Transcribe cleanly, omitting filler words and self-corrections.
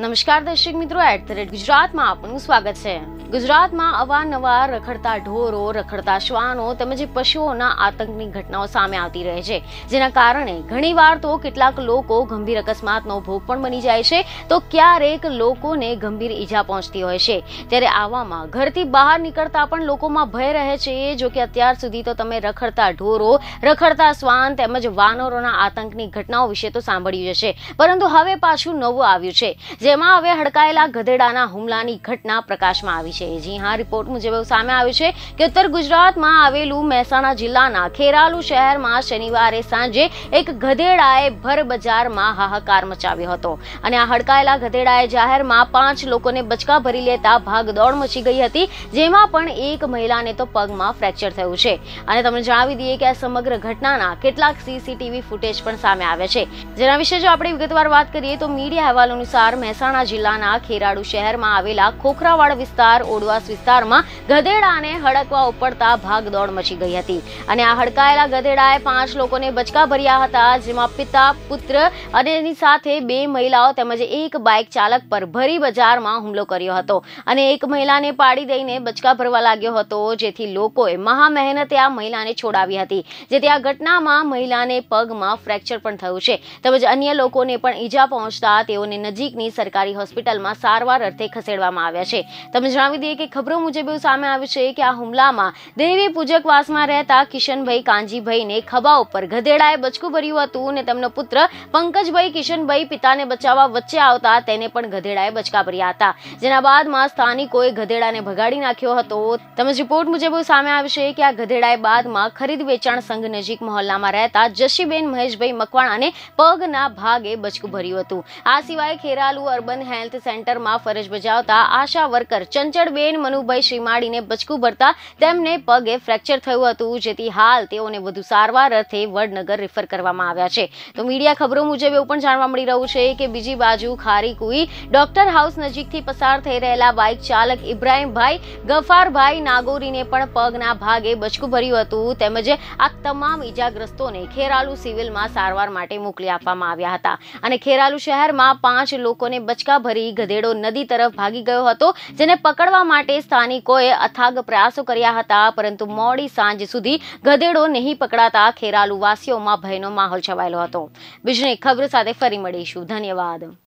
નમસ્કાર દર્શક મિત્રો, @ગુજરાતમાં આપનું સ્વાગત છે। ગુજરાતમાં અવારનવાર રખડતા ઢોરો, રખડતા શ્વાનો તેમજ પશુઓના આતંકની ઘટનાઓ સામે આવતી રહે છે, જેના કારણે ઘણીવાર તો કેટલાક લોકો ગંભીર અકસ્માતનો ભોગ પણ બની જાય છે, તો ક્યારેક લોકોને ગંભીર ઈજા પહોંચતી હોય છે। ત્યારે આવામાં ઘરથી બહાર નીકળતા પણ લોકોમાં ભય રહે છે। જો કે અત્યાર સુધી તો તમે રખડતા ઢોરો, રખડતા શ્વાન તેમજ વાનરોના આતંકની ઘટનાઓ વિશે તો સાંભળ્યું હશે, પરંતુ હવે પાછું નવું આવ્યું છે, જેમાં હવે હડકાયેલા ગધેડાના હુમલાની ઘટના પ્રકાશમાં આવી છે। જી હા, રિપોર્ટ મુજબ એવું સામે આવ્યું છે કે ઉત્તર ગુજરાતમાં આવેલું મહેસાણા જિલ્લાના ખેરાલુ શહેરમાં શનિવારે સાંજે એક ગધેડાએ ભર બજારમાં હાહાકાર મચાવ્યો હતો અને આ હડકાયેલા ગધેડાએ જાહેરમાં 5 લોકોને બચકા ભરી લેતા ભાગદોડ મચી ગઈ હતી, જેમાં પણ એક મહિલાને તો પગમાં ફ્રેક્ચર થયું છે। અને તમને જણાવી દઈએ કે આ સમગ્ર ઘટનાના કેટલાક સીસીટીવી ફૂટેજ પણ સામે આવ્યા છે, જેના વિશે જો આપણે વિગતવાર વાત કરીએ તો મીડિયા અહેવાલ અનુસાર મહેસાણા જિલ્લાના ખેરાલુ શહેરમાં આવેલા ખોખરાવાડ વિસ્તાર ઓડવાસ વિસ્તારમાં ગધેડાને હડકવા ઉપડતા ભાગદોડ મચી ગઈ હતી અને આ હડકાયેલા ગધેડાએ 5 લોકોને બચકા ભર્યા હતા, જેમાં પિતા, પુત્ર અને એની સાથે 2 મહિલાઓ તેમજ એક બાઇક ચાલક પર ભરી બજારમાં હુમલો કર્યો હતો અને એક મહિલાને પાડી દઈને બચકા ભરવા લાગ્યો હતો, જેથી લોકોએ મહા મહેનતે આ મહિલાને છોડાવી હતી, જેથી આ ઘટનામાં મહિલાને પગમાં ફ્રેક્ચર પણ થયું છે તેમજ અન્ય લોકોને પણ ઈજા પહોંચતા તેઓને નજીકની સરકારી હોસ્પિટલમાં સારવાર અર્થે ખસેડવામાં આવ્યા છે। તમે જણાવી દઈએ કે ખબરો મુજબ એવું સામે આવ્યું છે કે આ હુમલામાં દેવી પૂજકવાસમાં રહેતા કિશનભાઈ કાંજીભાઈને ખભા ઉપર ગધેડાએ બચકું ભર્યું હતું અને તેમનો પુત્ર પંકજભાઈ કિશનભાઈ પિતાને બચાવવા વચ્ચે આવતા તેને પણ ગધેડાએ બચકા ભર્યા હતા, જેના બાદમાં સ્થાનિકોએ ગધેડાને ભગાડી નાખ્યો હતો। તેમજ રિપોર્ટ મુજબ એવું સામે આવ્યું છે કે આ ગધેડાએ બાદમાં ખરીદ વેચાણ સંઘ નજીક મહોલ્લામાં રહેતા જશીબેન મહેશભાઈ મકવાણાને પગના ભાગે બચકું ભર્યું હતું। આ સિવાય ખેરાલુ અર્બન હેલ્થ સેન્ટરમાં ફરજ બજાવતા આશા વર્કર ચંચળબેન મનુભાઈ શ્રીમાળીને બચકું ભરતા તેમને પગે ફ્રેક્ચર થયું હતું, જેથી હાલ તેઓને વધુ સારવાર અર્થે વડનગર રેફર કરવામાં આવ્યા છે। તો મીડિયા ખબરો મુજબ એવું પણ જાણવા મળી રહ્યું છે કે બીજી બાજુ ખારીકુઈ ડોક્ટર હાઉસ નજીકથી પસાર થઈ રહેલા બાઇક ચાલક ઇબ્રાહીમભાઈ ગફારભાઈ નાગોરીને પણ પગના ભાગે બચકું ભર્યું હતું તેમજ આ તમામ ઈજાગ્રસ્તોને ખેરાલુ સિવિલમાં સારવાર માટે મોકલી આપવામાં આવ્યા હતા અને ખેરાલુ શહેરમાં 5 લોકોને બચકા ભરી ગધેડો નદી તરફ ભાગી ગયો હતો, જેને પકડવા માટે સ્થાનિકોએ અથાગ પ્રયાસો કર્યા હતા, પરંતુ મોડી સાંજ સુધી ગધેડો નહીં પકડાતા ખેરાલુ વાસીઓમાં ભયનો માહોલ છવાયેલો હતો। બીજી ખબર સાથે ફરી મળીશું। ધન્યવાદ।